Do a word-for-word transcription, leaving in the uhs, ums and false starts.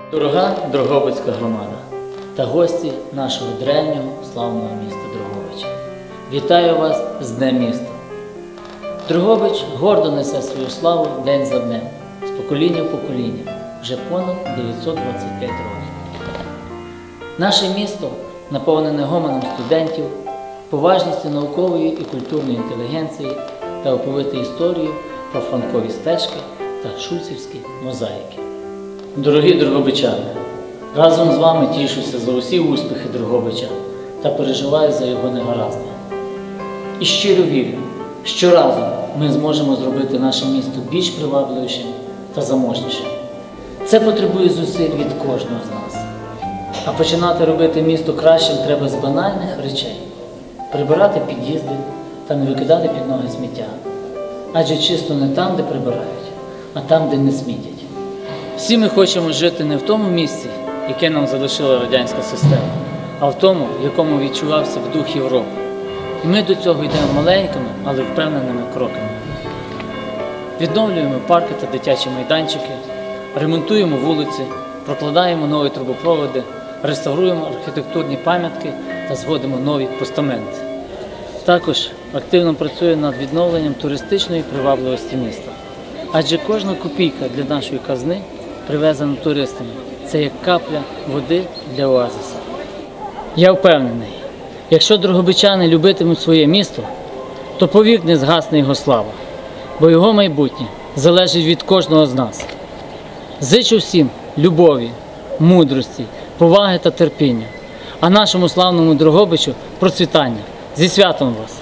Дорога Дрогобицька громада та гості нашого древнього славного міста Дрогобича. Вітаю вас з Днем міста! Дрогобич гордо несе свою славу день за днем, з покоління в покоління, вже понад дев'ятсот двадцять п'ять років. Наше місто наповнене гомоном студентів, поважністю наукової і культурної інтелігенції та оповите історією про франкові стежки та шульцівські мозаїки. Дорогі дрогобичани, разом з вами тішуся за усі успіхи Дрогобича та переживаю за його негаразди. І щиро вірю, що разом ми зможемо зробити наше місто більш привабливішим та заможнішим. Це потребує зусиль від кожного з нас. А починати робити місто кращим треба з банальних речей. Прибирати під'їзди та не викидати під ноги сміття. Адже чисто не там, де прибирають, а там, де не смітять. Всі ми хочемо жити не в тому місці, яке нам залишила радянська система, а в тому, в якому відчувався в дух Європи. І ми до цього йдемо маленькими, але впевненими кроками. Відновлюємо парки та дитячі майданчики, ремонтуємо вулиці, прокладаємо нові трубопроводи, реставруємо архітектурні пам'ятки та зводимо нові постаменти. Також активно працюємо над відновленням туристичної привабливості міста. Адже кожна копійка для нашої казни, привезена туристами, це як капля води для оазиса. Я впевнений, якщо дрогобичани любитимуть своє місто, то повік не згасне його слава, бо його майбутнє залежить від кожного з нас. Зичу всім любові, мудрості, поваги та терпіння, а нашому славному Дрогобичу процвітання. Зі святом вас!